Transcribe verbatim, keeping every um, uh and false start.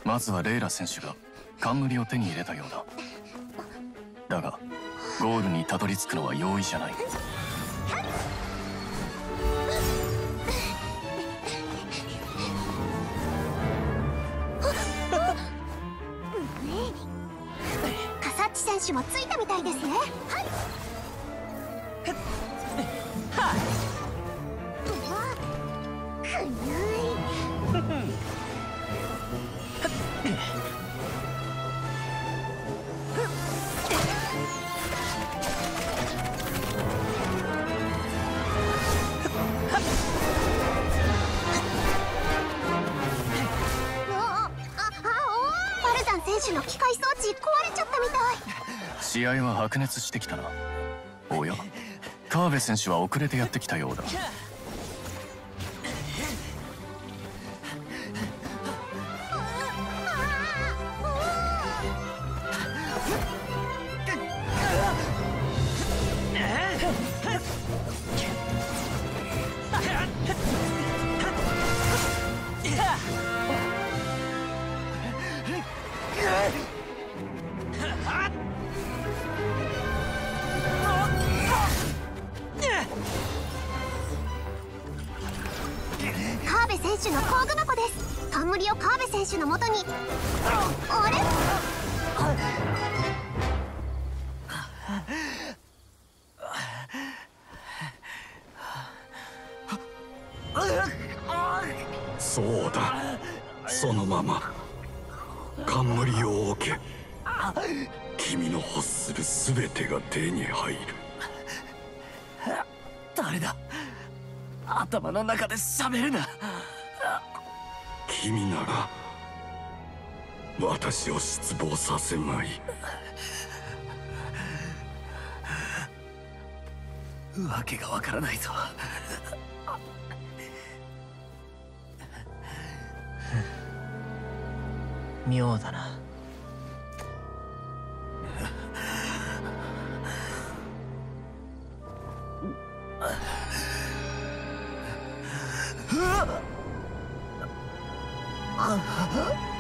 まずはレイラ選手が冠を手に入れたようだ。だがゴールにたどり着くのは容易じゃない。 カサッチ選手もついたみたいですね。はい。うわ、くぬい。バルザン選手の機械装置壊れちゃったみたい。 試合は白熱してきたな。おや、川辺選手は遅れてやってきたようだ。 川辺選手の工具箱です。冠を川辺選手のもとに。あれ？ そうだ、そのまま冠を置け。君の欲する全てが手に入る。 誰だ？頭の中で喋るな。 君なら私を失望させまい。 わけがわからないぞ。 妙だな。 あっ。